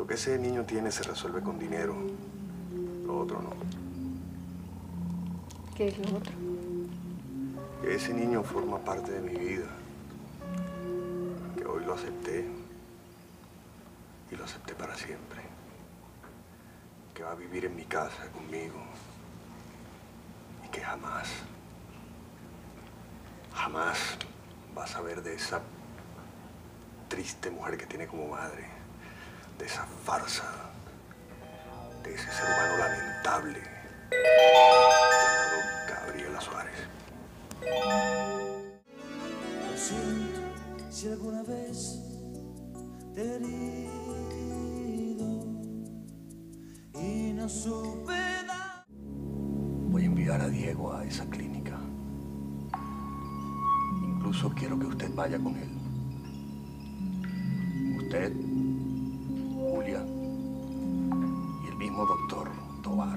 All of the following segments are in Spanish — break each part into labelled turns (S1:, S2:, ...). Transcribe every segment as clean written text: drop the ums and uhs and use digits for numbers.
S1: Lo que ese niño tiene se resuelve con dinero. Lo otro no.
S2: ¿Qué es lo otro?
S1: Que ese niño forma parte de mi vida. Que hoy lo acepté. Y lo acepté para siempre. Que va a vivir en mi casa conmigo. Y que jamás va a saber de esa triste mujer que tiene como madre. De esa farsa. De ese ser humano lamentable. Llamado Gabriela Suárez.
S3: Lo siento si alguna vez te he herido y no supe dar.
S1: Voy a enviar a Diego a esa clínica. Incluso quiero que usted vaya con él. Usted, Julia y el mismo doctor Tovar.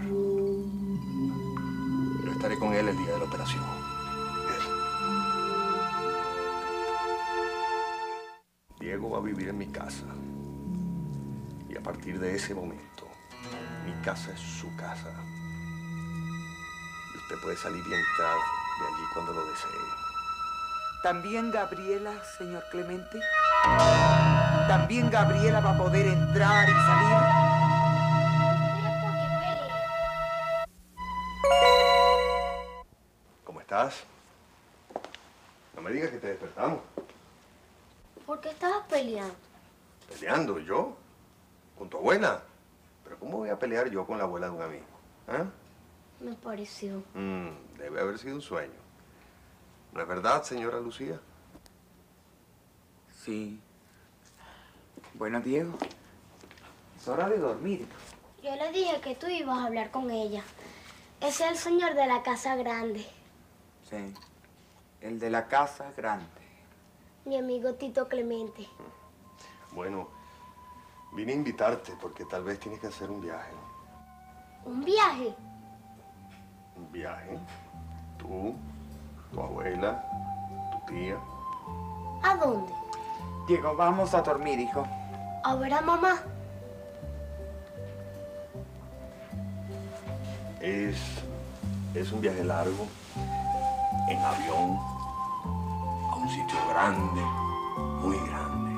S1: Yo estaré con él el día de la operación. Diego va a vivir en mi casa. Y a partir de ese momento, mi casa es su casa. Y usted puede salir y entrar de allí cuando lo desee.
S4: ¿También Gabriela, señor Clemente? ¿También Gabriela va a poder entrar y salir?
S1: ¿Cómo estás? No me digas que te despertamos.
S5: ¿Por qué estabas peleando?
S1: ¿Peleando yo? ¿Con tu abuela? ¿Pero cómo voy a pelear yo con la abuela de un amigo? ¿Ah?
S5: Me pareció.
S1: Debe haber sido un sueño. ¿No es verdad, señora Lucía?
S4: Sí. Bueno, Diego, es hora de dormir.
S5: Yo le dije que tú ibas a hablar con ella. Ese es el señor de la casa grande.
S4: Sí, el de la casa grande.
S5: Mi amigo Tito Clemente.
S1: Bueno, vine a invitarte porque tal vez tienes que hacer un viaje.
S5: ¿Un viaje?
S1: ¿Un viaje? Tú, tu abuela, tu tía.
S5: ¿A dónde?
S4: Diego, vamos a dormir, hijo.
S5: A ver a mamá.
S1: Es un viaje largo, en avión, a un sitio grande, muy grande.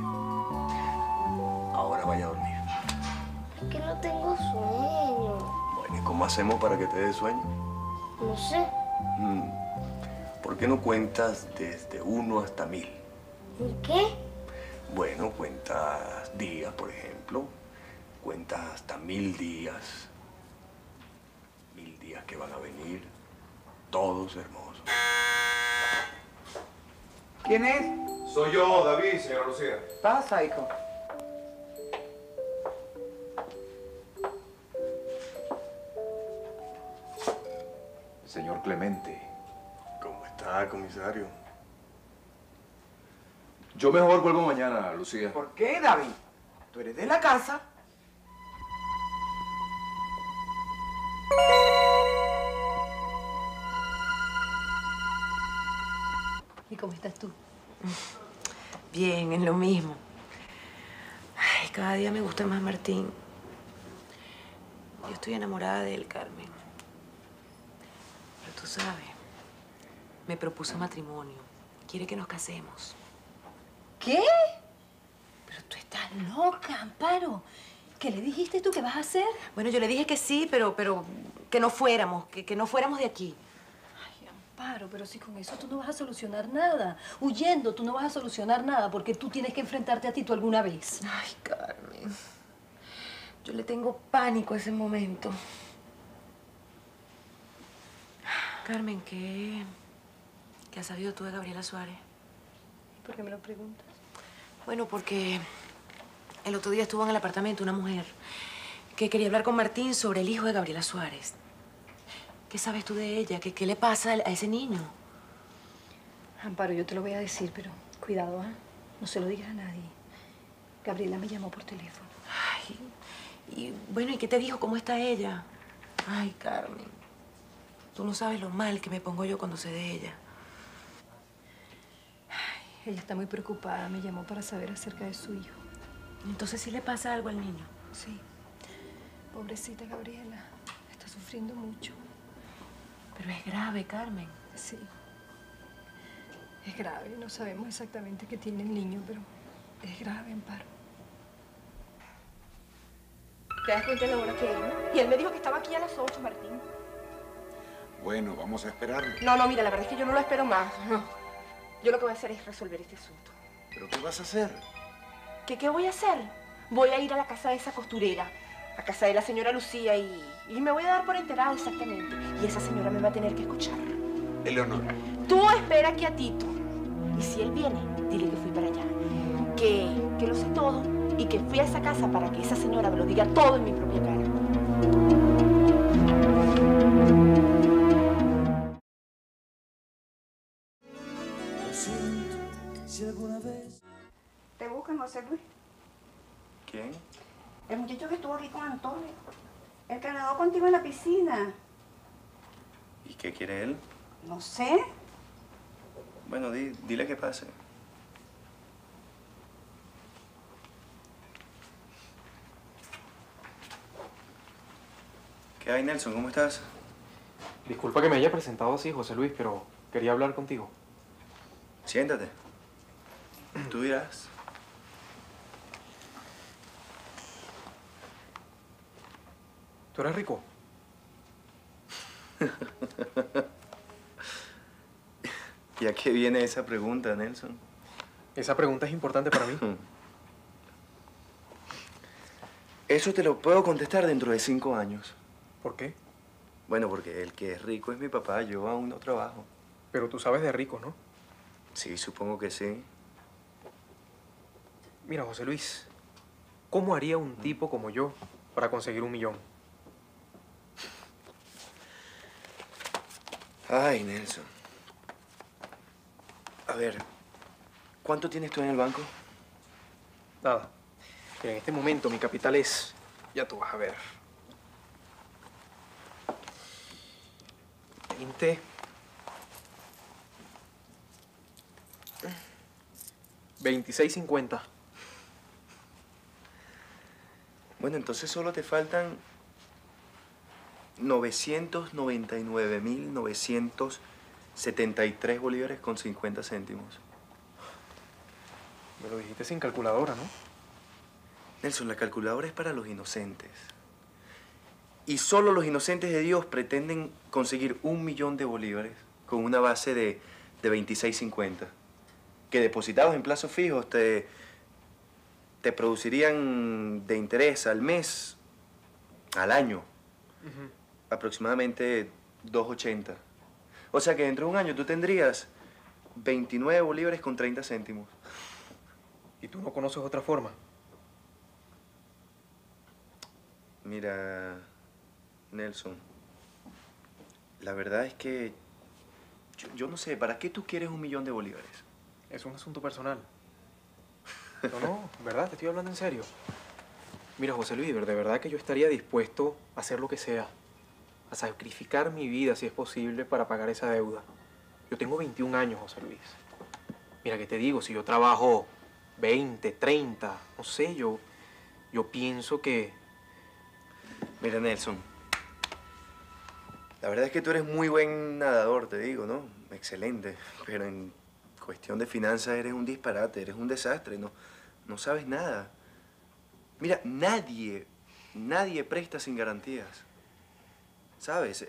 S1: Ahora vaya a dormir.
S5: Es que no tengo sueño.
S1: Bueno, ¿y cómo hacemos para que te dé sueño?
S5: No sé.
S1: ¿Por qué no cuentas desde 1 hasta 1000?
S5: ¿Y qué?
S1: Bueno, cuentas días, por ejemplo. Cuentas hasta 1000 días. 1000 días que van a venir, todos hermosos.
S4: ¿Quién es?
S6: Soy yo, David, señora Lucía.
S4: Pasa, hijo.
S6: Señor Clemente.
S1: ¿Cómo está, comisario?
S6: Yo mejor vuelvo mañana, Lucía.
S4: ¿Por qué, David? Tú eres de la casa.
S2: ¿Y cómo estás tú?
S7: Bien, en lo mismo. Ay, cada día me gusta más Martín. Yo estoy enamorada de él, Carmen. Pero tú sabes, me propuso matrimonio. Quiere que nos casemos.
S2: ¿Qué? Pero tú estás loca, Amparo. ¿Qué le dijiste tú que vas a hacer?
S7: Bueno, yo le dije que sí, pero que no fuéramos, que no fuéramos de aquí.
S2: Ay, Amparo, pero si con eso tú no vas a solucionar nada. Huyendo tú no vas a solucionar nada porque tú tienes que enfrentarte a Tito alguna vez.
S7: Ay, Carmen. Yo le tengo pánico a ese momento. Carmen, ¿qué has sabido tú de Gabriela Suárez?
S2: ¿Y por qué me lo preguntas?
S7: Bueno, porque el otro día estuvo en el apartamento una mujer que quería hablar con Martín sobre el hijo de Gabriela Suárez. ¿Qué sabes tú de ella? ¿Qué le pasa a ese niño?
S2: Amparo, yo te lo voy a decir, pero cuidado, ¿ah? No se lo digas a nadie. Gabriela me llamó por teléfono.
S7: Ay, y bueno, ¿y qué te dijo? ¿Cómo está ella? Ay, Carmen, tú no sabes lo mal que me pongo yo cuando sé de ella.
S2: Ella está muy preocupada. Me llamó para saber acerca de su hijo.
S7: Entonces, ¿sí le pasa algo al niño?
S2: Sí. Pobrecita Gabriela. Está sufriendo mucho.
S7: Pero es grave, Carmen.
S2: Sí. Es grave. No sabemos exactamente qué tiene el niño, pero es grave, Amparo.
S8: ¿Te das cuenta de la hora que es, no? Y él me dijo que estaba aquí a las 8, Martín.
S9: Bueno, vamos a esperarlo.
S8: No, mira, la verdad es que yo no lo espero más. No. Yo lo que voy a hacer es resolver este asunto.
S9: ¿Pero qué vas a hacer?
S8: ¿Qué voy a hacer? Voy a ir a la casa de esa costurera, a casa de la señora Lucía, y me voy a dar por enterada exactamente. Y esa señora me va a tener que escuchar.
S9: Eleonor.
S8: Tú espera aquí a Tito. Y si él viene, dile que fui para allá. Que lo sé todo y que fui a esa casa para que esa señora me lo diga todo en mi propia cara.
S3: Lo siento si alguna vez.
S4: ¿Te buscan, José Luis?
S10: ¿Quién?
S4: El muchacho que estuvo aquí con Antonio. El que nadó contigo en la piscina.
S10: ¿Y qué quiere él?
S4: No sé.
S10: Bueno, dile que pase. ¿Qué hay, Nelson? ¿Cómo estás?
S11: Disculpa que me haya presentado así, José Luis, pero quería hablar contigo.
S10: Siéntate. Tú dirás.
S11: ¿Tú eres rico?
S10: ¿Y a qué viene esa pregunta, Nelson?
S11: Esa pregunta es importante para mí.
S10: Eso te lo puedo contestar dentro de 5 años.
S11: ¿Por qué?
S10: Bueno, porque el que es rico es mi papá. Yo aún no trabajo.
S11: Pero tú sabes de rico, ¿no?
S10: Sí, supongo que sí.
S11: Mira, José Luis, ¿cómo haría un tipo como yo para conseguir 1 millón?
S10: Ay, Nelson. A ver, ¿cuánto tienes tú en el banco?
S11: Nada. Mira, en este momento mi capital es... Ya tú vas a ver. 20... 26.50.
S10: Bueno, entonces solo te faltan 999.973 bolívares con 50 céntimos.
S11: Me lo dijiste sin calculadora, ¿no?
S10: Nelson, la calculadora es para los inocentes. Y solo los inocentes de Dios pretenden conseguir 1 millón de bolívares con una base de 26.50. Que depositados en plazos fijos te producirían de interés al mes, al año, aproximadamente 2.80. O sea que dentro de un año tú tendrías 29 bolívares con 30 céntimos.
S11: ¿Y tú no conoces otra forma?
S10: Mira, Nelson, la verdad es que yo no sé, ¿para qué tú quieres 1 millón de bolívares?
S11: Es un asunto personal. No, ¿verdad? Te estoy hablando en serio. Mira, José Luis, de verdad que yo estaría dispuesto a hacer lo que sea. A sacrificar mi vida, si es posible, para pagar esa deuda. Yo tengo 21 años, José Luis. Mira, ¿qué te digo? Si yo trabajo 20, 30, no sé, yo pienso que...
S10: Mira, Nelson, la verdad es que tú eres muy buen nadador, te digo, ¿no? Excelente, pero en cuestión de finanzas eres un disparate, eres un desastre, no sabes nada. Mira, nadie presta sin garantías, ¿sabes?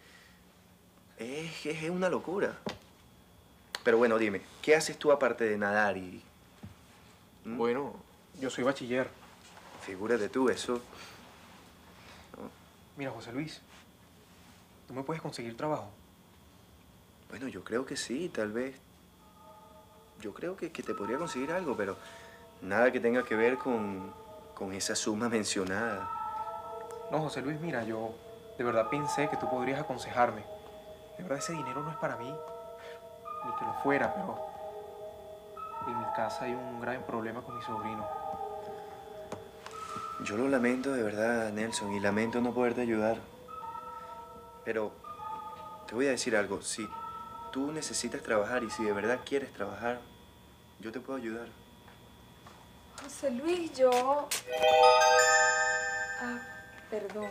S10: Es una locura. Pero bueno, dime, ¿qué haces tú aparte de nadar y...?
S11: Bueno, yo soy bachiller.
S10: Figúrate tú, eso... ¿no?
S11: Mira, José Luis, ¿tú me puedes conseguir trabajo?
S10: Bueno, yo creo que sí, tal vez. Yo creo que te podría conseguir algo, pero nada que tenga que ver con esa suma mencionada.
S11: No, José Luis, mira, yo de verdad pensé que tú podrías aconsejarme. De verdad, ese dinero no es para mí, ni que lo fuera, pero en mi casa hay un grave problema con mi sobrino.
S10: Yo lo lamento de verdad, Nelson, y lamento no poderte ayudar. Pero te voy a decir algo. Si tú necesitas trabajar y si de verdad quieres trabajar, yo te puedo ayudar.
S2: José Luis, yo...
S12: perdón.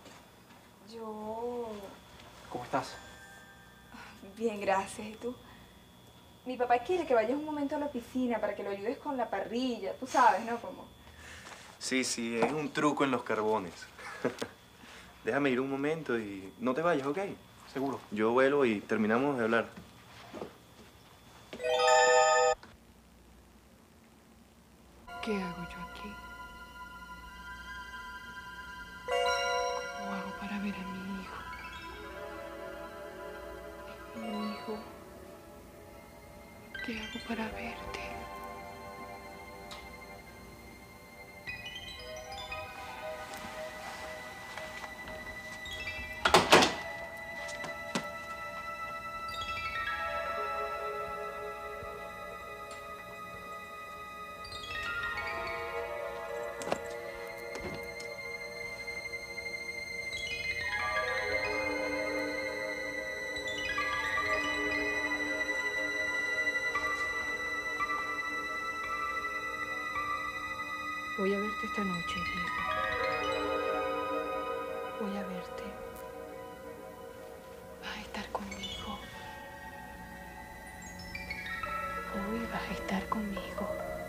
S12: Yo...
S11: ¿Cómo estás?
S12: Bien, gracias. ¿Y tú? Mi papá quiere que vayas un momento a la piscina para que lo ayudes con la parrilla. Tú sabes, ¿no? Como...
S10: Sí, es un truco en los carbones. Déjame ir un momento y no te vayas, ¿ok?
S11: Seguro.
S10: Yo vuelo y terminamos de hablar.
S13: ¿Qué hago yo aquí? ¿Cómo hago para ver a mi hijo? Mi hijo, ¿qué hago para verte? Voy a verte esta noche, Diego. Voy a verte. Vas a estar conmigo. Hoy vas a estar conmigo.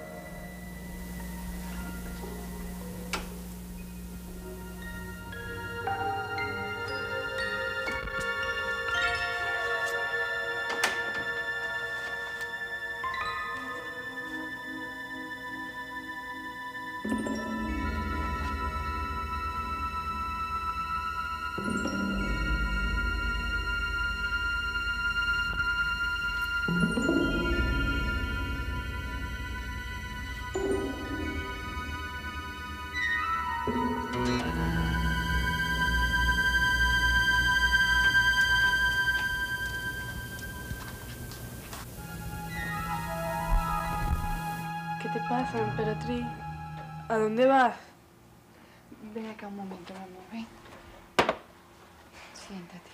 S14: ¿Qué te pasa, emperatriz? ¿A dónde vas?
S13: Ven acá un momento, mi amor, ven. Siéntate.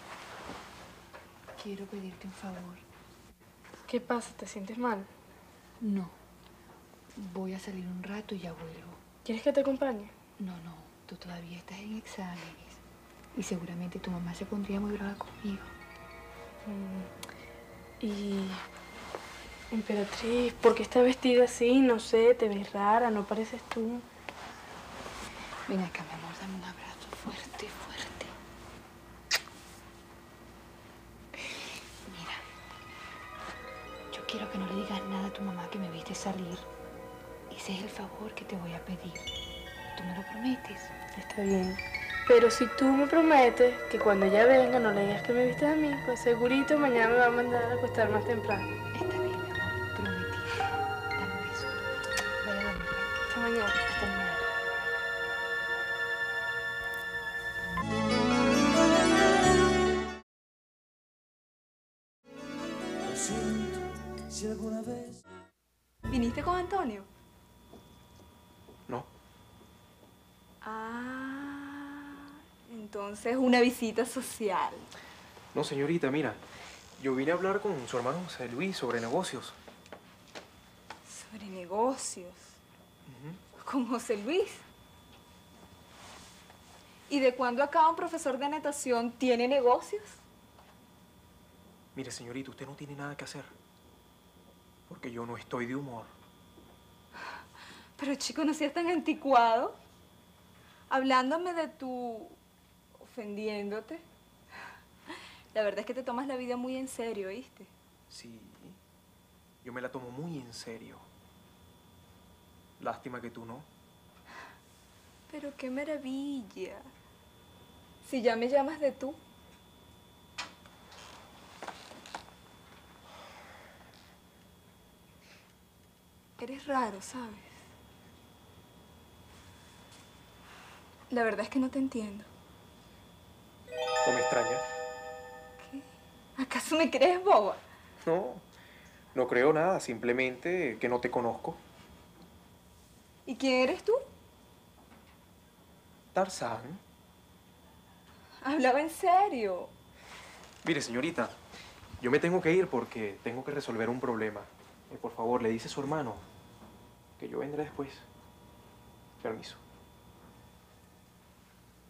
S13: Quiero pedirte un favor.
S14: ¿Qué pasa? ¿Te sientes mal?
S13: No. Voy a salir un rato y ya vuelvo.
S14: ¿Quieres que te acompañe?
S13: No, tú todavía estás en exámenes. Y seguramente tu mamá se pondría muy brava conmigo.
S14: Y... Emperatriz, ¿por qué estás vestida así? No sé, te ves rara, no pareces tú.
S13: Ven acá, mi amor, dame un abrazo fuerte, fuerte. Mira, yo quiero que no le digas nada a tu mamá que me viste salir. Ese es el favor que te voy a pedir. ¿Tú me lo prometes?
S14: Está bien. Pero si tú me prometes que cuando ella venga no le digas que me viste a mí, pues segurito mañana me va a mandar a acostar más temprano.
S13: Está bien, mi amor, prometido. Dame un beso. Vaya a dormir.
S14: Hasta mañana.
S13: Hasta mañana.
S3: Lo siento, si alguna vez...
S12: ¿Viniste con Antonio?
S11: No.
S12: Ah, entonces una visita social.
S11: No, señorita, mira. Yo vine a hablar con su hermano José Luis sobre negocios.
S12: Sobre negocios. ¿Con José Luis? ¿Y de cuándo acá un profesor de natación tiene negocios?
S11: Mire, señorita, usted no tiene nada que hacer. Porque yo no estoy de humor.
S12: Pero chico, no seas tan anticuado. Hablándome de tu... ofendiéndote. La verdad es que te tomas la vida muy en serio, ¿oíste?
S11: Sí, yo me la tomo muy en serio. Lástima que tú no.
S12: Pero qué maravilla. Si ya me llamas de tú. Eres raro, ¿sabes? La verdad es que no te entiendo.
S11: ¿No me extrañas?
S12: ¿Qué? ¿Acaso me crees boba?
S11: No, no creo nada. Simplemente que no te conozco.
S12: ¿Y quién eres tú?
S11: Tarzán.
S12: Hablaba en serio.
S11: Mire, señorita, yo me tengo que ir porque tengo que resolver un problema. Por favor, le dice a su hermano que yo vendré después. Permiso.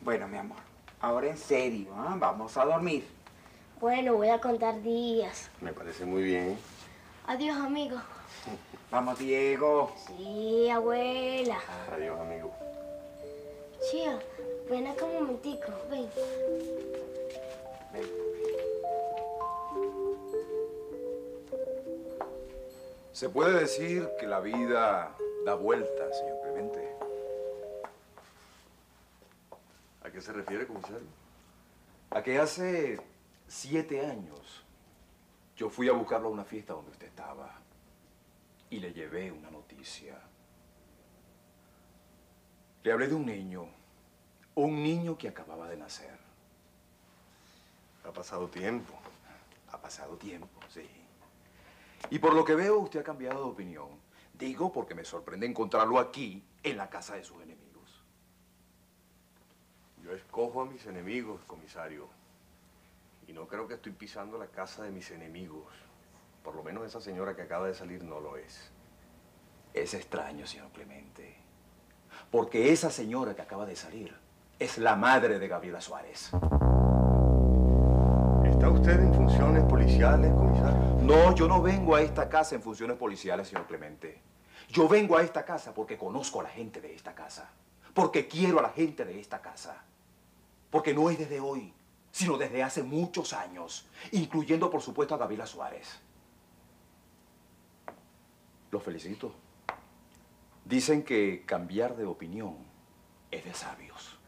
S4: Bueno, mi amor, ahora en serio, ¿ah? Vamos a dormir.
S5: Bueno, voy a contar días.
S1: Me parece muy bien.
S5: Adiós, amigo.
S4: Vamos, Diego.
S5: Sí, abuela.
S1: Adiós, amigo.
S5: Chía, ven acá un momentico, ven.
S6: Se puede decir que la vida da vueltas, señor Clemente.
S1: ¿A qué se refiere, comisario?
S6: A que hace 7 años yo fui a buscarlo a una fiesta donde usted estaba y le llevé una noticia. Le hablé de un niño que acababa de nacer.
S1: Ha pasado tiempo.
S6: Ha pasado tiempo, sí. Y por lo que veo, usted ha cambiado de opinión. Digo porque me sorprende encontrarlo aquí, en la casa de sus enemigos.
S1: Yo escojo a mis enemigos, comisario. Y no creo que estoy pisando la casa de mis enemigos. Por lo menos esa señora que acaba de salir no lo es.
S6: Es extraño, señor Clemente. Porque esa señora que acaba de salir es la madre de Gabriela Suárez.
S1: ¿Está usted en funciones policiales, comisario?
S6: No, yo no vengo a esta casa en funciones policiales, señor Clemente. Yo vengo a esta casa porque conozco a la gente de esta casa. Porque quiero a la gente de esta casa. Porque no es desde hoy, sino desde hace muchos años, incluyendo, por supuesto, a Gabriela Suárez. Los felicito. Dicen que cambiar de opinión es de sabios.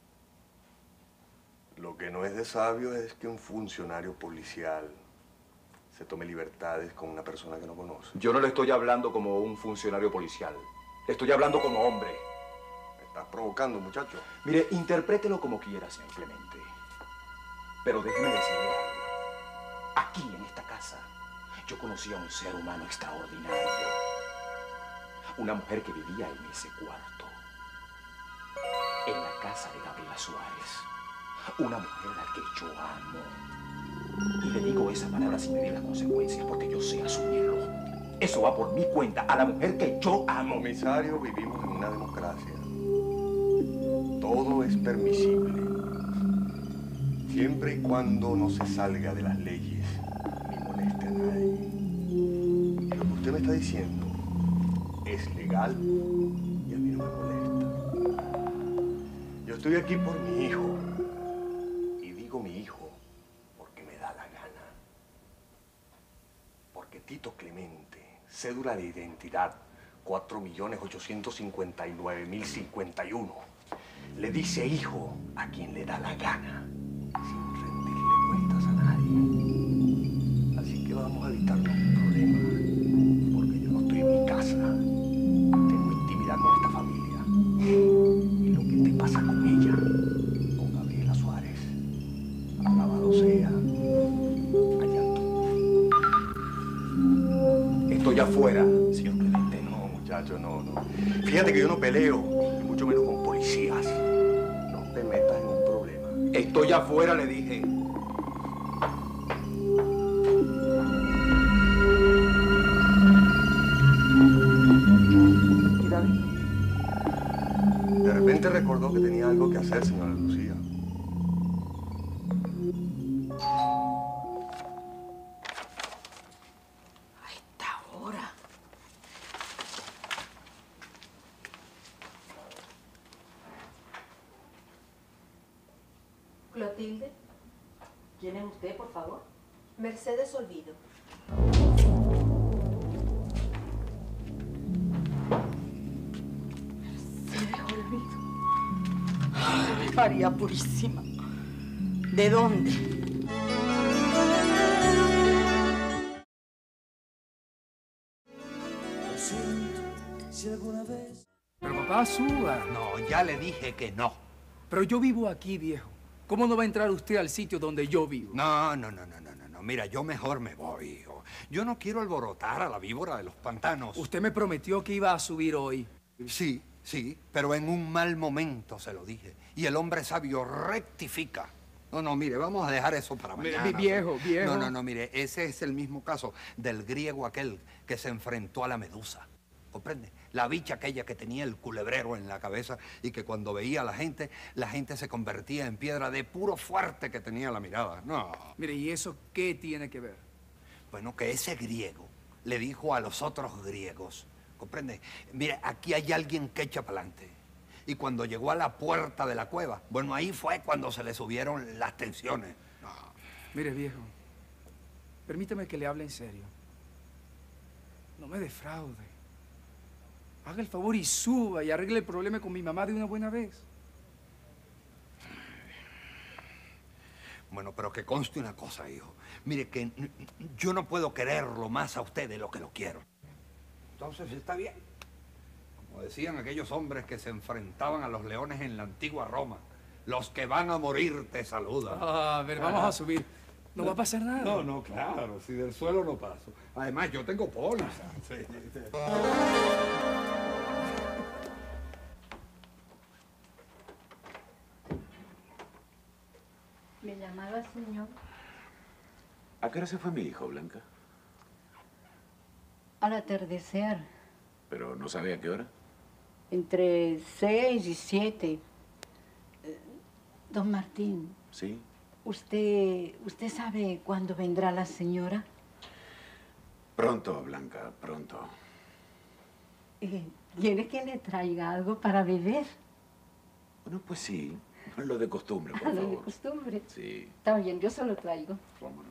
S1: Lo que no es de sabio es que un funcionario policial se tome libertades con una persona que no conoce.
S6: Yo no le estoy hablando como un funcionario policial. Le estoy hablando como hombre.
S1: Me estás provocando, muchacho.
S6: Mire, interprételo como quiera, señor Clemente. Pero déjeme decirle algo. Aquí, en esta casa, yo conocí a un ser humano extraordinario. Una mujer que vivía en ese cuarto. En la casa de Gabriela Suárez. Una mujer a la que yo amo. Y le digo esa palabra sin medir las consecuencias porque yo sé asumirlo. Eso va por mi cuenta, a la mujer que yo amo.
S1: Comisario, vivimos en una democracia. Todo es permisible. Siempre y cuando no se salga de las leyes ni moleste a nadie. Lo que usted me está diciendo es legal y a mí no me molesta. Yo estoy aquí por mi hijo. Y digo mi hijo porque me da la gana. Porque Tito Clemente, cédula de identidad 4.859.051, le dice hijo a quien le da la gana, sin rendirle cuentas a nadie. Así que vamos a evitarnos un problema, porque yo no estoy en mi casa. Tengo intimidad con esta familia. Y lo que te pasa con ella, con Gabriela Suárez, alabado sea, allá tú.
S6: Estoy afuera, señor Clemente.
S1: No, muchacho, no. Fíjate que yo no peleo, y mucho menos con policías. No te metas en un problema.
S6: Estoy afuera, le dije.
S1: ¿Y David? De repente recordó que tenía algo que hacer, señora Lucía.
S4: A esta hora.
S2: Clotilde, ¿quién es usted, por favor?
S8: Mercedes Olvido.
S4: Mercedes Olvido. Ay, María Purísima. ¿De dónde?
S3: Lo siento si alguna vez.
S15: Pero papá, suba.
S16: No, ya le dije que no.
S15: Pero yo vivo aquí, viejo. ¿Cómo no va a entrar usted al sitio donde yo vivo?
S16: No. Mira, yo mejor me voy, hijo. Yo no quiero alborotar a la víbora de los pantanos.
S15: Usted me prometió que iba a subir hoy.
S16: Sí, pero en un mal momento se lo dije. Y el hombre sabio rectifica. No, mire, vamos a dejar eso para mañana.
S15: Viejo.
S16: No, mire, ese es el mismo caso del griego aquel que se enfrentó a la medusa. ¿comprende? La bicha aquella que tenía el culebrero en la cabeza y que cuando veía a la gente se convertía en piedra de puro fuerte que tenía la mirada. No.
S15: Mire, ¿y eso qué tiene que ver?
S16: Bueno, que ese griego le dijo a los otros griegos, ¿comprende? Mire, aquí hay alguien que echa para adelante. Y cuando llegó a la puerta de la cueva, bueno, ahí fue cuando se le subieron las tensiones. No.
S15: Mire, viejo, permítame que le hable en serio. No me defraude. Haga el favor y suba y arregle el problema con mi mamá de una buena vez.
S16: Bueno, pero que conste una cosa, hijo. Mire, que yo no puedo quererlo más a usted de lo que lo quiero. Entonces, está bien. Como decían aquellos hombres que se enfrentaban a los leones en la antigua Roma. Los que van a morir te saludan.
S15: A ver, vamos a subir. No va a pasar nada.
S16: No, no, claro. Si del suelo no paso. Además, yo tengo póliza. Sí.
S2: ¿Me llamaba, señor?
S9: ¿A qué hora se fue mi hijo, Blanca?
S2: Al atardecer,
S9: Pero no sabe a qué hora.
S2: entre 6 y 7. Don Martín,
S9: Sí.
S2: ¿usted sabe cuándo vendrá la señora?
S9: Pronto, Blanca, pronto.
S2: ¿Quiere que le traiga algo para beber?
S9: Bueno, pues sí. Lo de costumbre, por
S2: A lo de
S9: favor.
S2: costumbre.
S9: Sí.
S2: Está bien, yo se lo traigo.
S9: Vámonos.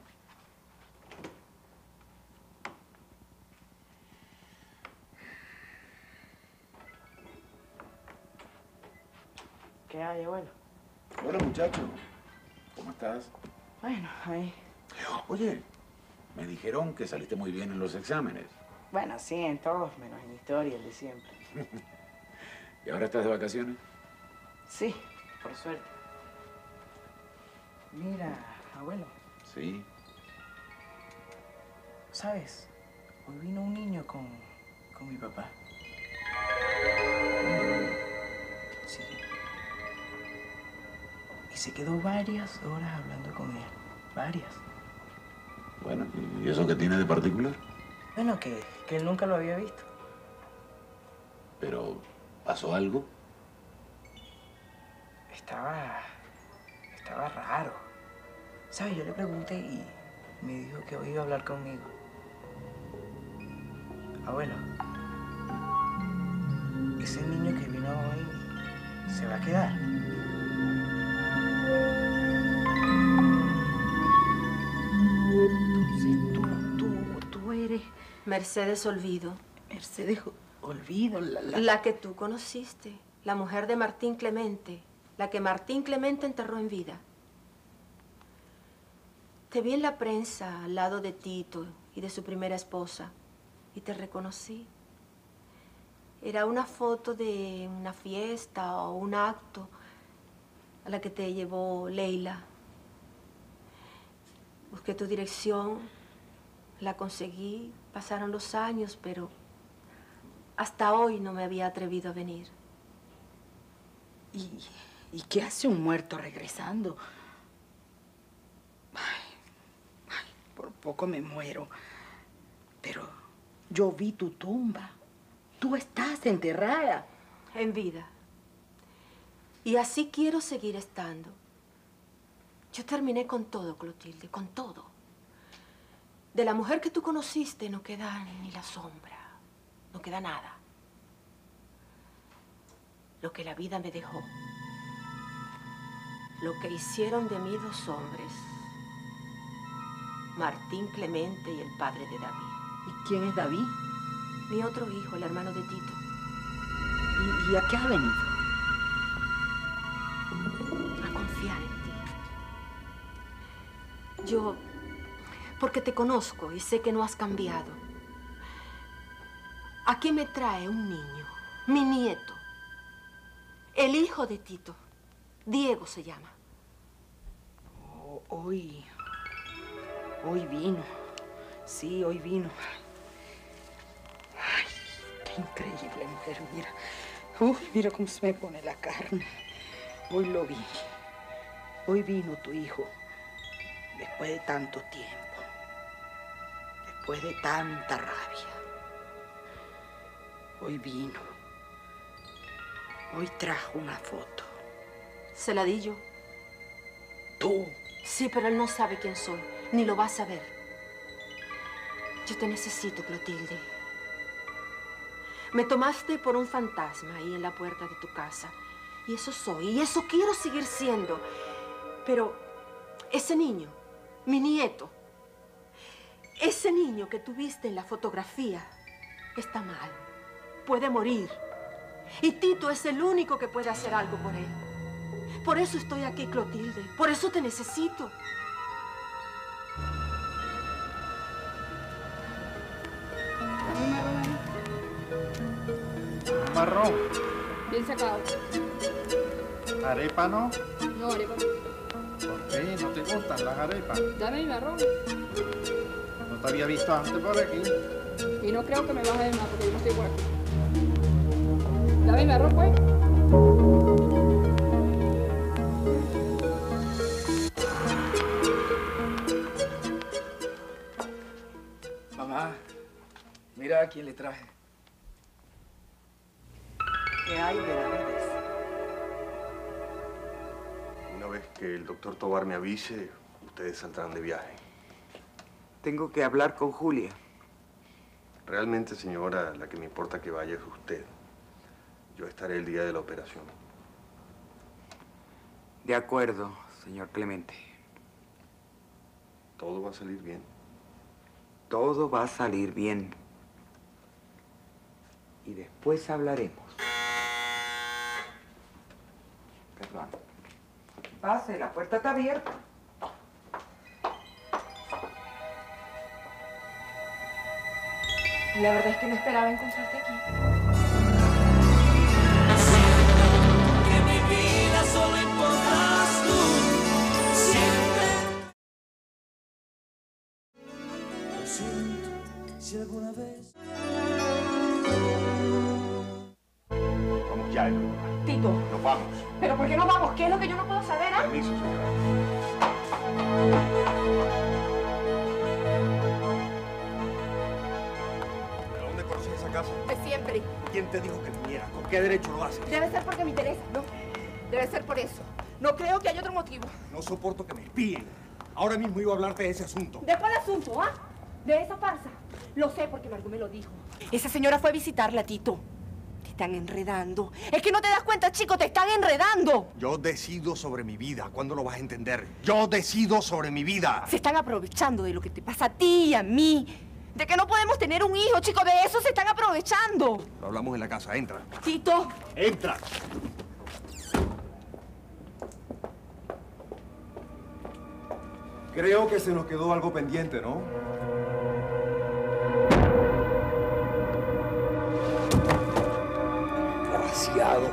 S17: ¿Qué hay, abuelo?
S9: Hola, muchacho. ¿Cómo estás?
S17: Bueno, ahí.
S9: Oye, me dijeron que saliste muy bien en los exámenes.
S17: Bueno, sí, en todos, menos en historia, el de siempre.
S9: ¿Y ahora estás de vacaciones?
S17: Sí, por suerte. Mira, abuelo,
S9: Sí.
S17: ¿sabes? Hoy vino un niño con mi papá. Sí. Y se quedó varias horas hablando con él. Varias.
S9: Bueno, ¿y eso qué tiene de particular?
S17: Bueno, que él nunca lo había visto.
S9: Pero, ¿pasó algo?
S17: Estaba raro. ¿Sabes? Yo le pregunté y me dijo que hoy iba a hablar conmigo. Abuelo, ese niño que vino hoy se va a quedar.
S2: Entonces tú eres...
S7: Mercedes Olvido.
S2: Mercedes Olvido,
S7: La que tú conociste, la mujer de Martín Clemente, la que Martín Clemente enterró en vida. Te vi en la prensa al lado de Tito y de su primera esposa y te reconocí. Era una foto de una fiesta o un acto a la que te llevó Leila. Busqué tu dirección, la conseguí, pasaron los años, pero hasta hoy no me había atrevido a venir.
S18: ¿Y qué hace un muerto regresando? Ay, por poco me muero. Pero yo vi tu tumba. Tú estás enterrada.
S7: En vida. Y así quiero seguir estando. Yo terminé con todo, Clotilde, con todo. De la mujer que tú conociste no queda ni la sombra, no queda nada. Lo que la vida me dejó. Lo que hicieron de mí dos hombres. Martín Clemente y el padre de David.
S18: ¿Y quién es David?
S7: Mi otro hijo, el hermano de Tito.
S18: ¿Y a qué ha venido?
S7: A confiar en ti. Yo, porque te conozco y sé que no has cambiado. Aquí me trae un niño, mi nieto, el hijo de Tito. Diego se llama.
S18: Hoy vino. Sí, hoy vino. Ay, qué increíble mujer, mira. Uy, mira cómo se me pone la carne. Hoy lo vi. Hoy vino tu hijo. Después de tanto tiempo. Después de tanta rabia. Hoy vino. Hoy trajo una foto.
S7: Se la di yo.
S18: ¿Tú?
S7: Sí, pero él no sabe quién soy, ni lo va a saber. Yo te necesito, Clotilde. Me tomaste por un fantasma ahí en la puerta de tu casa. Y eso soy, y eso quiero seguir siendo. Pero ese niño, mi nieto, ese niño que tú viste en la fotografía, está mal. Puede morir. Y Tito es el único que puede hacer algo por él. Por eso estoy aquí, Clotilde. Por eso te necesito.
S19: Marrón.
S12: Bien sacado.
S19: ¿Arepa no?
S12: No, arepa.
S19: ¿Por qué? ¿No te gustan las arepas?
S12: Dame mi marrón.
S19: No te había visto antes por aquí.
S12: Y no creo que me baje de más porque yo no estoy por aquí. Dame mi marrón, pues.
S15: Mamá, mira a quién le traje.
S4: ¿Qué hay, Benavides?
S1: Una vez que el doctor Tobar me avise, ustedes saldrán de viaje.
S4: Tengo que hablar con Julia.
S1: Realmente, señora, la que me importa que vaya es usted. Yo estaré el día de la operación.
S4: De acuerdo, señor Clemente.
S1: Todo va a salir bien.
S4: Todo va a salir bien. Y después hablaremos. Perdón. Pase, la puerta está abierta.
S7: La verdad es que no esperaba encontrarte aquí.
S3: Que mi vida solo importas tú, siempre. Lo siento, si alguna vez.
S1: Vamos ya, Eduardo.
S8: Tito.
S1: Nos vamos.
S8: ¿Pero por qué no vamos? ¿Qué es lo que yo no puedo saber, ah?
S1: Permiso, señora. ¿De dónde conoces esa casa?
S8: De siempre.
S1: ¿Quién te dijo que viniera? ¿Con qué derecho lo haces?
S8: Debe ser porque me interesa, ¿no? Debe ser por eso. No creo que haya otro motivo.
S1: No soporto que me espíen. Ahora mismo iba a hablarte de ese asunto.
S8: ¿De cuál asunto, ah? De esa farsa. Lo sé porque Margot me lo dijo. Esa señora fue a visitarla, Tito. Te están enredando. Es que no te das cuenta, chico, te están enredando.
S1: Yo decido sobre mi vida. ¿Cuándo lo vas a entender? Yo decido sobre mi vida.
S8: Se están aprovechando de lo que te pasa a ti y a mí. De que no podemos tener un hijo, chico. De eso se están aprovechando.
S1: Lo hablamos en la casa. Entra.
S8: Tito.
S1: Entra.
S20: Creo que se nos quedó algo pendiente, ¿no?
S1: Desgraciado.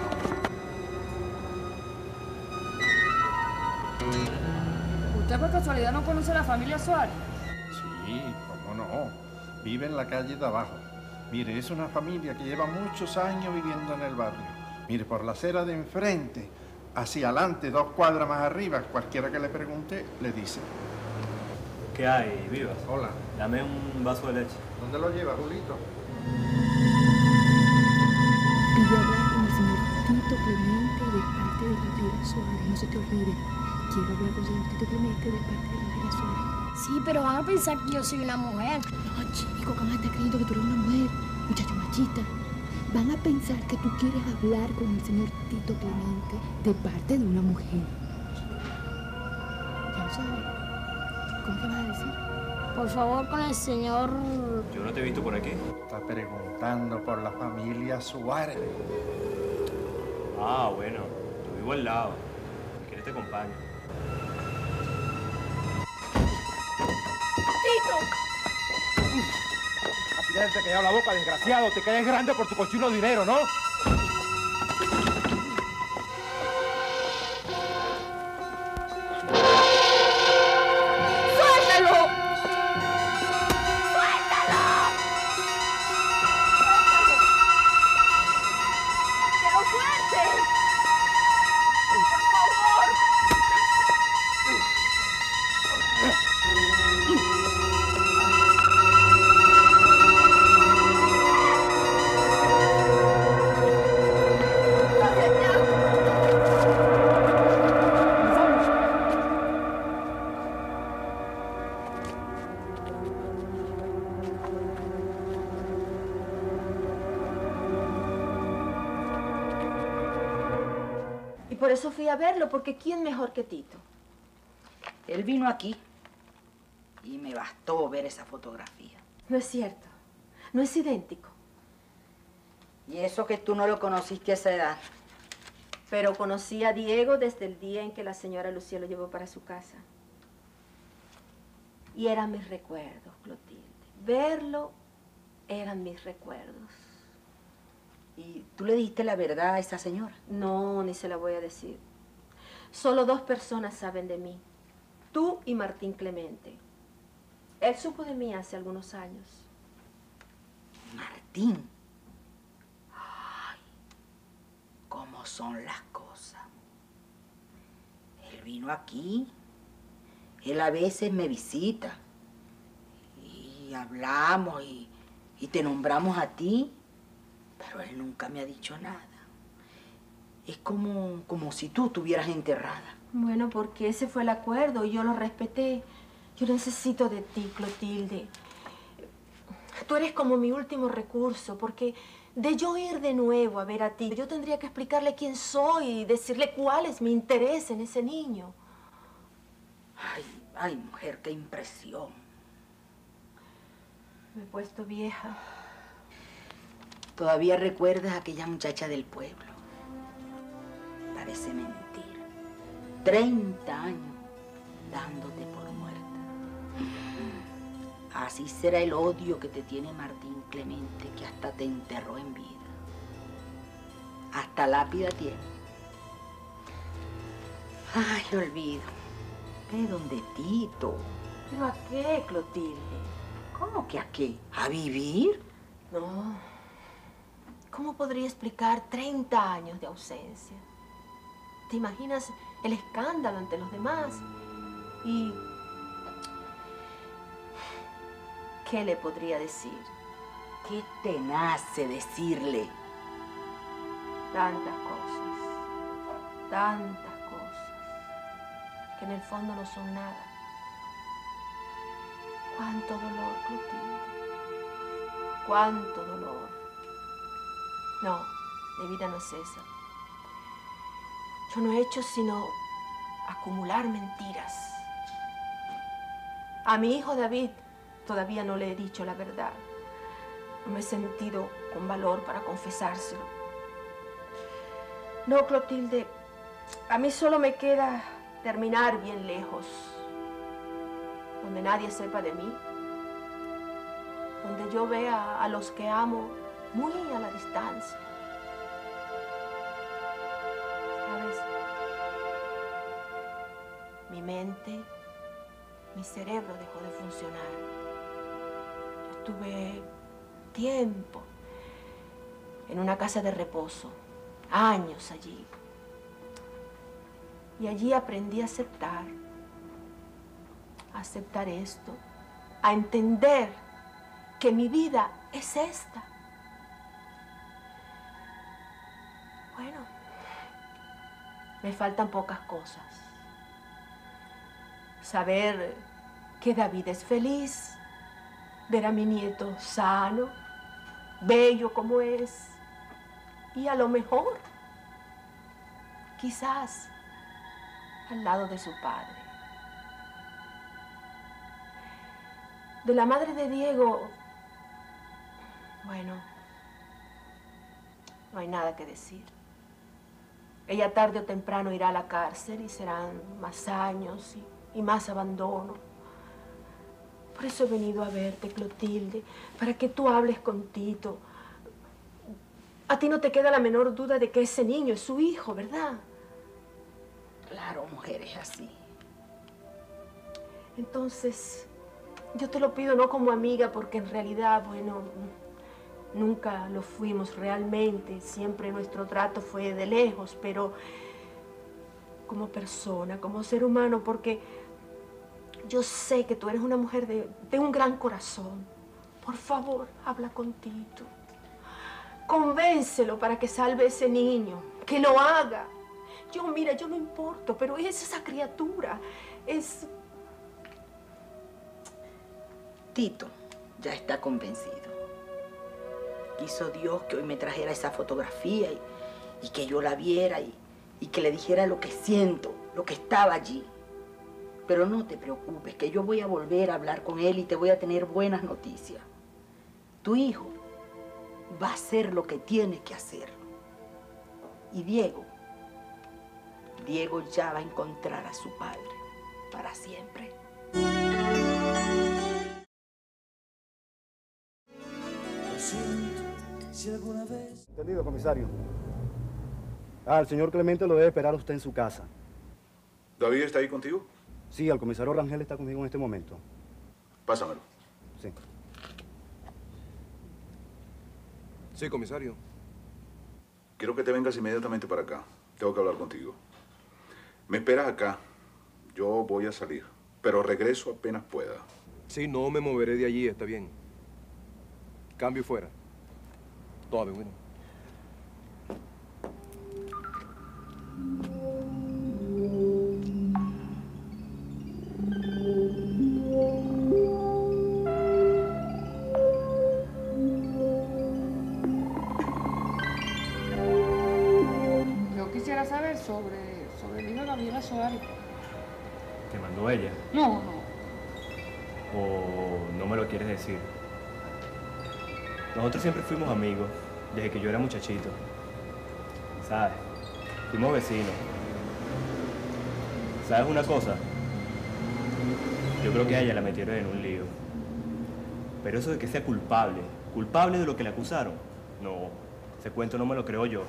S12: ¿Usted por casualidad no conoce a la familia Suárez?
S19: Sí, cómo no. Vive en la calle de abajo. Mire, es una familia que lleva muchos años viviendo en el barrio. Mire, por la acera de enfrente, hacia adelante, 2 cuadras más arriba, cualquiera que le pregunte, le dice.
S21: ¿Qué hay, Vivas?
S19: Hola.
S21: Dame un vaso de leche.
S19: ¿Dónde lo lleva, Julito?
S13: Pido hablar con el señor Tito Clemente de parte de Gabriela Suárez. No se te olvide. Quiero hablar con el señor Tito Clemente de parte de Gabriela Suárez.
S5: Sí, pero van a pensar que yo soy una mujer.
S13: No, chico, que van a estar creyendo que tú eres una mujer. Muchacho machista. Van a pensar que tú quieres hablar con el señor Tito Clemente de parte de una mujer. ¿Ya lo sabes? ¿Cómo te vas a decir?
S5: Por favor, con el señor...
S21: Yo no te he visto por aquí.
S19: Está preguntando por la familia Suárez.
S21: Ah, bueno. Yo vivo al lado. Si quieres te acompaño.
S8: ¡Tito!
S6: Así debes de callar la boca, desgraciado. Te quedes grande por tu cochino dinero, ¿no?
S8: ¡Suéltalo! ¡Que lo sueltes! ¡Por favor! Y por eso fui a verlo, porque ¿quién mejor que Tito?
S18: Él vino aquí y me bastó ver esa fotografía.
S8: No es cierto. No es idéntico.
S18: Y eso que tú no lo conociste a esa edad.
S8: Pero conocí a Diego desde el día en que la señora Lucía lo llevó para su casa. Y eran mis recuerdos, Clotilde. Verlo eran mis recuerdos.
S18: ¿Y tú le diste la verdad a esa señora?
S8: No, ni se la voy a decir. Solo 2 personas saben de mí. Tú y Martín Clemente. Él supo de mí hace algunos años.
S18: Martín. Ay, cómo son las cosas. Él vino aquí. Él a veces me visita. Y hablamos y te nombramos a ti. Pero él nunca me ha dicho nada. Es como si tú estuvieras enterrada.
S8: Bueno, porque ese fue el acuerdo y yo lo respeté. Yo necesito de ti, Clotilde. Tú eres como mi último recurso, porque de yo ir de nuevo a ver a ti, yo tendría que explicarle quién soy y decirle cuál es mi interés en ese niño.
S18: Ay, mujer, qué impresión.
S8: Me he puesto vieja.
S18: ¿Todavía recuerdas a aquella muchacha del pueblo? Parece mentira. 30 años dándote por muerta. Así será el odio que te tiene Martín Clemente, que hasta te enterró en vida. Hasta lápida tiene. Ay, lo olvido. Ve donde Tito.
S8: ¿Pero a qué, Clotilde?
S18: ¿Cómo que a qué? ¿A vivir?
S8: No. ¿Cómo podría explicar 30 años de ausencia? ¿Te imaginas el escándalo ante los demás? Y... ¿qué le podría decir?
S18: ¿Qué te nace decirle?
S8: Tantas cosas, que en el fondo no son nada. Cuánto dolor, Clotilde. Cuánto dolor. No, mi vida no es esa. Yo no he hecho sino acumular mentiras. A mi hijo David todavía no le he dicho la verdad. No me he sentido con valor para confesárselo. No, Clotilde, a mí solo me queda terminar bien lejos, donde nadie sepa de mí, donde yo vea a los que amo muy a la distancia. ¿Sabes? Mi mente, mi cerebro dejó de funcionar. Yo estuve tiempo en una casa de reposo, años allí. Y allí aprendí a aceptar esto, a entender que mi vida es esta. Bueno, me faltan pocas cosas. Saber que David es feliz, ver a mi nieto sano, bello como es, y a lo mejor, quizás, al lado de su padre. De la madre de Diego, bueno, no hay nada que decir. Ella tarde o temprano irá a la cárcel y serán más años y más abandono. Por eso he venido a verte, Clotilde, para que tú hables con Tito. A ti no te queda la menor duda de que ese niño es su hijo, ¿verdad?
S18: Claro, mujer, es así.
S8: Entonces, yo te lo pido no como amiga, porque en realidad, bueno, nunca lo fuimos realmente. Siempre nuestro trato fue de lejos, pero como persona, como ser humano, porque yo sé que tú eres una mujer de un gran corazón. Por favor, habla con Tito. Convéncelo para que salve a ese niño, que lo haga. Mira, yo no importo, pero es esa criatura, es...
S18: Tito ya está convencido. Quiso Dios que hoy me trajera esa fotografía y que yo la viera y y que le dijera lo que siento, lo que estaba allí. Pero no te preocupes, que yo voy a volver a hablar con él y te voy a tener buenas noticias. Tu hijo va a hacer lo que tiene que hacer. Y Diego ya va a encontrar a su padre para siempre.
S3: Lo siento, si alguna vez...
S10: Entendido, comisario. El señor Clemente lo debe esperar a usted en su casa.
S9: ¿David está ahí contigo?
S10: Sí, el comisario Rangel está conmigo en este momento.
S9: Pásamelo.
S10: Sí.
S20: Sí, comisario.
S9: Quiero que te vengas inmediatamente para acá. Tengo que hablar contigo. Me esperas acá. Yo voy a salir, pero regreso apenas pueda.
S20: Sí, no me moveré de allí, está bien. Cambio fuera. Todo bien, bueno.
S14: Yo quisiera saber sobre el hijo de Gabriela Suárez.
S21: ¿Te mandó ella?
S14: No.
S21: ¿O no me lo quieres decir? Nosotros siempre fuimos amigos, desde que yo era muchachito. ¿Sabes? Fuimos vecinos. ¿Sabes una cosa? Yo creo que a ella la metieron en un lío. Pero eso de que sea culpable de lo que le acusaron, no, ese cuento no me lo creo yo.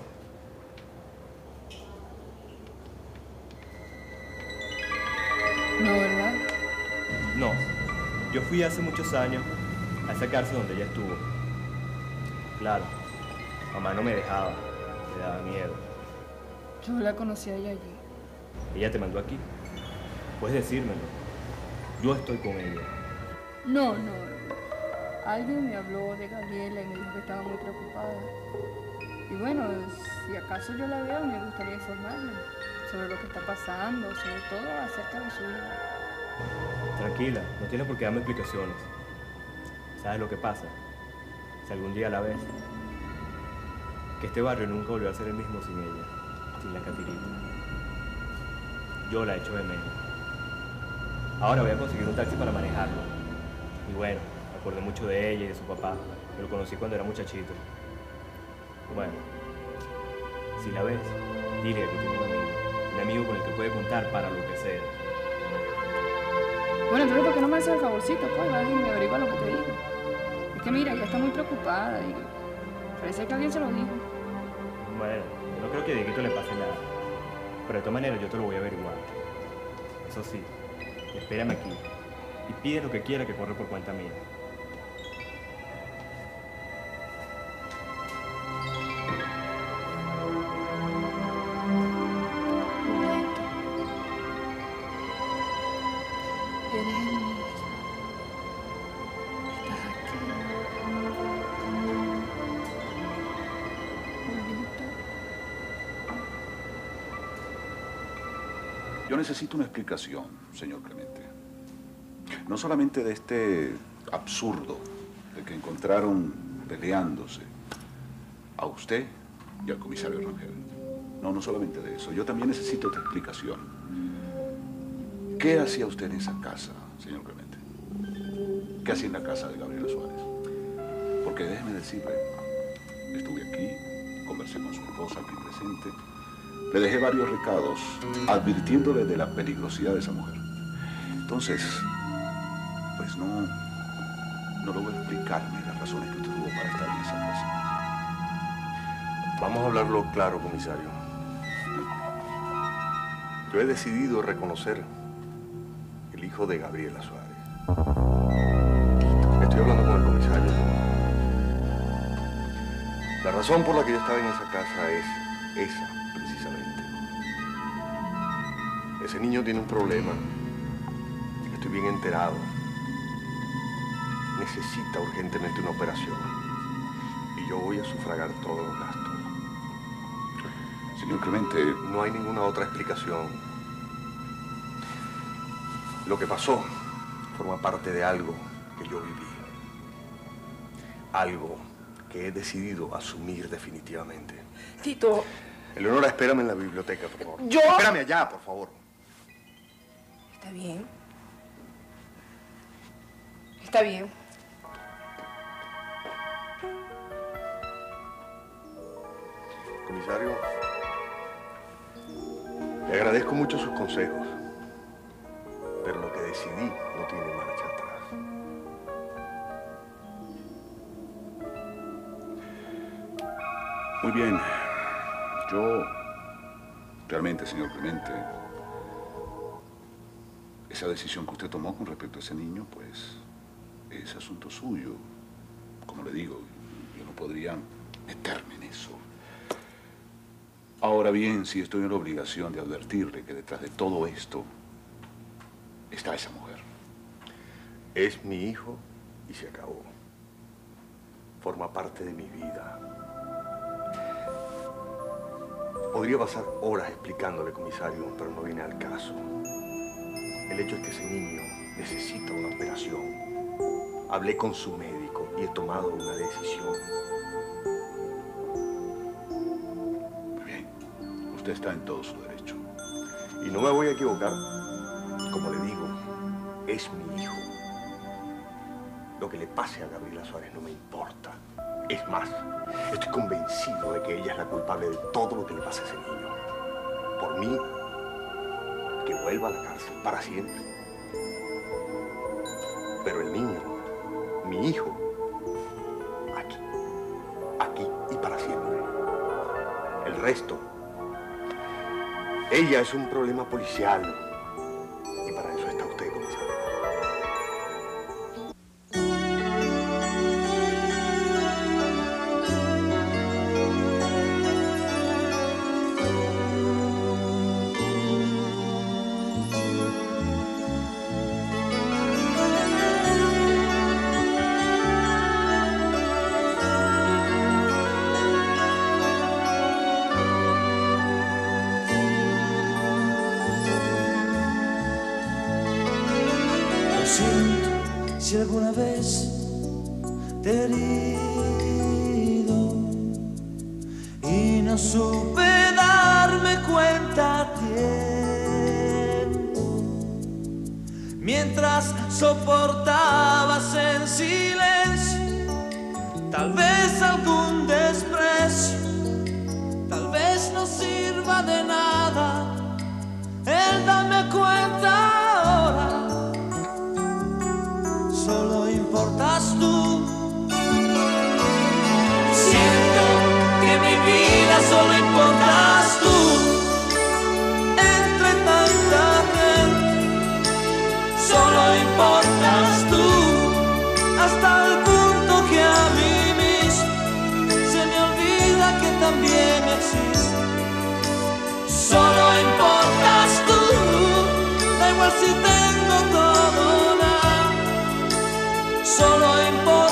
S14: No, ¿verdad?
S21: No, yo fui hace muchos años a esa cárcel donde ella estuvo. Claro, mamá no me dejaba, me daba miedo.
S14: Yo la conocí a ella allí.
S21: Ella te mandó aquí. Puedes decírmelo. Yo estoy con ella.
S14: No. Alguien me habló de Gabriela y me dijo que estaba muy preocupada. Y bueno, si acaso yo la veo, me gustaría informarme sobre lo que está pasando, sobre todo acerca de su hija.
S21: Tranquila, no tienes por qué darme explicaciones. ¿Sabes lo que pasa? Si algún día la ves, que este barrio nunca volvió a ser el mismo sin ella, sin la Catirita. Yo la echo de menos. Ahora voy a conseguir un taxi para manejarlo. Y bueno, me acordé mucho de ella y de su papá, que lo conocí cuando era muchachito. Bueno, si la ves, dile que tiene un amigo con el que puede contar para lo que sea.
S14: Bueno, entonces, ¿por qué no me haces el favorcito? Pues, vas y me averigua lo que te digo. Es que mira, ella está muy preocupada y parece que alguien se lo dijo.
S21: Bueno, yo no creo que a Dieguito le pase nada. Pero de todas maneras yo te lo voy a averiguar. Eso sí, espérame aquí y pide lo que quiera que corre por cuenta mía.
S13: Eres el mismo. Estás aquí.
S9: Yo necesito una explicación, señor Clemente. No solamente de este absurdo de que encontraron peleándose a usted y al comisario Rangel. No solamente de eso. Yo también necesito otra explicación. ¿Qué hacía usted en esa casa, señor Clemente? ¿Qué hacía en la casa de Gabriela Suárez? Porque déjeme decirle, estuve aquí, conversé con su esposa aquí presente, le dejé varios recados advirtiéndole de la peligrosidad de esa mujer. Entonces, pues no logro explicarme las razones que usted tuvo para estar en esa casa.
S1: Vamos a hablarlo claro, comisario. Yo he decidido reconocer el hijo de Gabriela Suárez. Estoy hablando con el comisario. La razón por la que yo estaba en esa casa es esa, precisamente. Ese niño tiene un problema. Estoy bien enterado. Necesita urgentemente una operación. Y yo voy a sufragar todos los gastos.
S9: Señor Clemente,
S1: no hay ninguna otra explicación. Lo que pasó forma parte de algo que yo viví. Algo que he decidido asumir definitivamente.
S7: Tito.
S1: Eleonora, espérame en la biblioteca, por favor.
S17: ¿Yo?
S1: Espérame allá, por favor.
S17: Está bien. Está bien.
S1: Comisario, le agradezco mucho sus consejos, pero lo que decidí no tiene marcha atrás.
S9: Muy bien. Yo, realmente, señor Clemente, esa decisión que usted tomó con respecto a ese niño, pues, es asunto suyo. Como le digo, yo no podría meterme en eso. Ahora bien, sí estoy en la obligación de advertirle que detrás de todo esto está esa mujer.
S1: Es mi hijo y se acabó. Forma parte de mi vida. Podría pasar horas explicándole, comisario, pero no viene al caso. El hecho es que ese niño necesita una operación. Hablé con su médico y he tomado una decisión.
S9: Usted está en todo su derecho.
S1: Y no me voy a equivocar. Como le digo, es mi hijo. Lo que le pase a Gabriela Suárez no me importa. Es más, estoy convencido de que ella es la culpable de todo lo que le pasa a ese niño. Por mí, que vuelva a la cárcel para siempre. Pero el niño, mi hijo, aquí y para siempre. El resto, ella es un problema policial. Y para eso está usted, comisario.
S3: Si alguna vez te he herido y no supe darme cuenta a tiempo, mientras soportabas en silencio, tal vez algún desprecio, tal vez no sirva de nada el darme cuenta ahora. Solo importas tú. Siento que mi vida solo importas tú. Entre tanta gente, solo importas tú. Hasta el punto que a mí mismo se me olvida que también existes. Solo importas tú. Da igual si tengo todo o nada. Solo importa